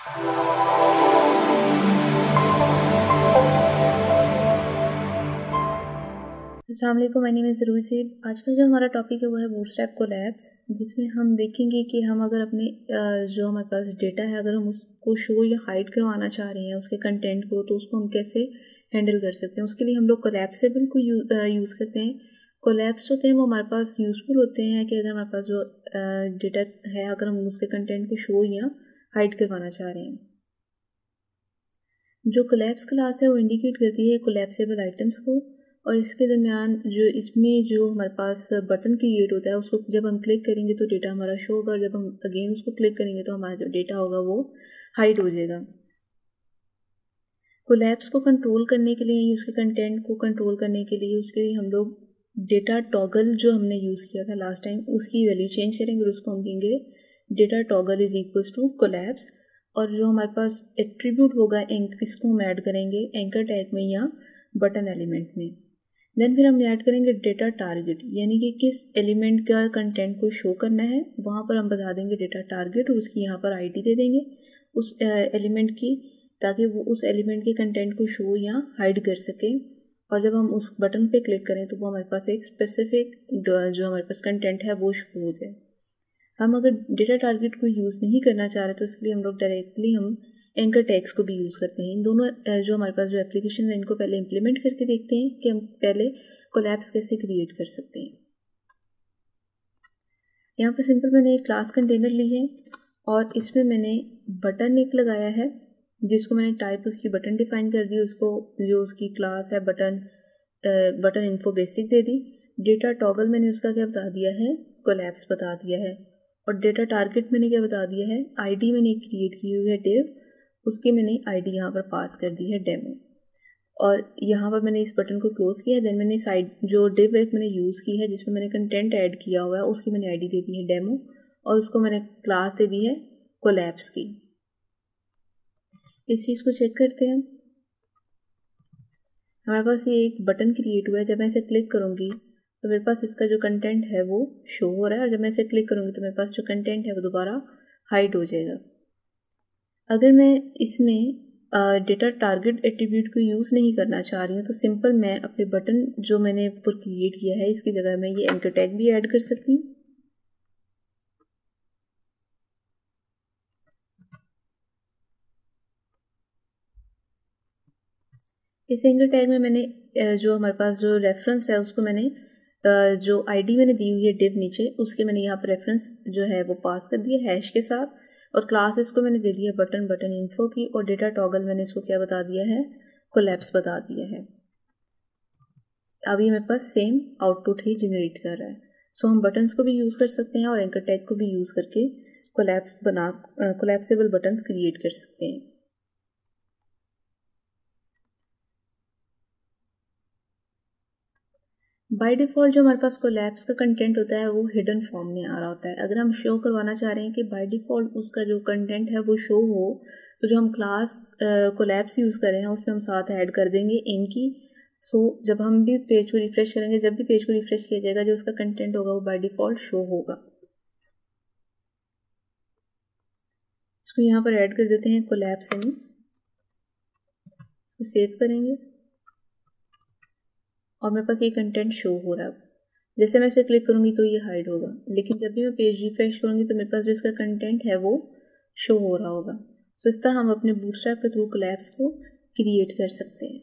अस्सलाम वालेकुम, my name is रूजी। आज का जो हमारा टॉपिक है वो है बूटस्ट्रैप कोलैप्स, जिसमें हम देखेंगे कि हम अगर अपने जो हमारे पास डेटा है अगर हम उसको शो या हाइड करवाना चाह रहे हैं उसके कंटेंट को, तो उसको हम कैसे हैंडल कर सकते हैं। उसके लिए हम लोग कोलैप्सिबल को यूज़ करते हैं। कोलैप्स होते हैं वो हमारे पास यूज़फुल होते हैं कि अगर हमारे पास जो डेटा है अगर हम उसके कंटेंट को शो या हाइड करवाना चाह रहे हैं। जो कोलैप्स क्लास है वो इंडिकेट करती है कोलैप्सिबल आइटम्स को, और इसके दरमियान जो इसमें जो हमारे पास बटन क्रिएट होता है उसको जब हम क्लिक करेंगे तो डेटा हमारा शो होगा, और जब हम अगेन उसको क्लिक करेंगे तो हमारा जो डेटा होगा वो हाइड हो जाएगा। कोलैप्स को कंट्रोल करने के लिए, उसके कंटेंट को कंट्रोल करने के लिए, उसके लिए हम लोग डेटा टॉगल जो हमने यूज़ किया था लास्ट टाइम उसकी वैल्यू चेंज करेंगे और उसको हम देंगे data toggle is equals to collapse. और जो हमारे पास एट्रीब्यूट होगा इसको हम ऐड करेंगे एंकर टैग में या बटन एलिमेंट में। देन फिर हम ऐड करेंगे डेटा टारगेट, यानी कि किस एलिमेंट का कंटेंट को शो करना है वहाँ पर हम बता देंगे डेटा टारगेट, और उसकी यहाँ पर आईडी दे देंगे उस एलिमेंट की, ताकि वो उस एलिमेंट के कंटेंट को शो या हाइड कर सके। और जब हम उस बटन पे क्लिक करें तो वो हमारे पास एक स्पेसिफिक जो हमारे पास कंटेंट है वो शो हो जाए। हम अगर डेटा टारगेट को यूज़ नहीं करना चाह रहे तो इसके लिए हम लोग डायरेक्टली हम एंकर टैग्स को भी यूज़ करते हैं। इन दोनों जो हमारे पास जो एप्लीकेशन है इनको पहले इम्प्लीमेंट करके देखते हैं कि हम पहले कोलैप्स कैसे क्रिएट कर सकते हैं। यहाँ पर सिंपल मैंने एक क्लास कंटेनर ली है और इसमें मैंने बटन एक लगाया है, जिसको मैंने टाइप उसकी बटन डिफाइन कर दी, उसको जो उसकी क्लास है बटन इन्फो बेसिक दे दी। डेटा टॉगल मैंने उसका क्या बता दिया है, कोलैप्स बता दिया है। और डेटा टारगेट मैंने क्या बता दिया है, आईडी मैंने क्रिएट की हुई है डिव, उसकी मैंने आईडी यहाँ पर पास कर दी है डेमो। और यहाँ पर मैंने इस बटन को क्लोज किया। देन मैंने साइड जो डिव एक मैंने यूज़ की है जिसमें मैंने कंटेंट ऐड किया हुआ है उसकी मैंने आईडी दे दी है डेमो, और उसको मैंने क्लास दे दी है कोलैप्स की। इस चीज़ को चेक करते हैं। हमारे पास ये एक बटन क्रिएट हुआ है, जब मैं इसे क्लिक करूँगी तो मेरे पास इसका जो कंटेंट है वो शो हो रहा है, और जब मैं इसे क्लिक करूँगी तो मेरे पास जो कंटेंट है वो दोबारा हाइड हो जाएगा। अगर मैं इसमें डेटा टारगेट एट्रीब्यूट को यूज़ नहीं करना चाह रही हूँ तो सिंपल मैं अपने बटन जो मैंने ऊपर क्रिएट किया है इसकी जगह मैं ये एंकर टैग भी ऐड कर सकती हूँ। इस एंकर टैग में मैंने जो हमारे पास जो रेफरेंस है उसको मैंने जो आईडी मैंने दी हुई है डिव नीचे उसके मैंने यहाँ पर रेफरेंस जो है वो पास कर दिया हैश के साथ, और क्लास इसको मैंने दे दिया बटन इन्फो की, और डेटा टॉगल मैंने इसको क्या बता दिया है, कोलैप्स बता दिया है। अब ये मेरे पास सेम आउटपुट ही जनरेट कर रहा है। सो हम बटन्स को भी यूज़ कर सकते हैं और एंकर टैग को भी यूज़ करके कोलैप्सिबल बटन्स क्रिएट कर सकते हैं। बाय डिफ़ॉल्ट जो हमारे पास कोलैप्स का कंटेंट होता है वो हिडन फॉर्म में आ रहा होता है। अगर हम शो करवाना चाह रहे हैं कि बाय डिफ़ॉल्ट उसका जो कंटेंट है वो शो हो, तो जो हम क्लास कोलैप्स यूज़ कर रहे हैं उसमें हम साथ ऐड कर देंगे इन की। सो जब हम भी पेज को रिफ्रेश करेंगे, जब भी पेज को रिफ्रेश किया जाएगा जो उसका कंटेंट होगा वो बाय डिफ़ॉल्ट शो होगा। इसको यहाँ पर ऐड कर देते हैं कोलैप्स इन, इसको सेव करेंगे और मेरे पास ये कंटेंट शो हो रहा है। जैसे मैं इसे क्लिक करूँगी तो ये हाइड होगा, लेकिन जब भी मैं पेज रिफ्रेश करूँगी तो मेरे पास जो इसका कंटेंट है वो शो हो रहा होगा। तो इस तरह हम अपने बूटस्ट्रैप के थ्रू कोलैप्स को क्रिएट कर सकते हैं।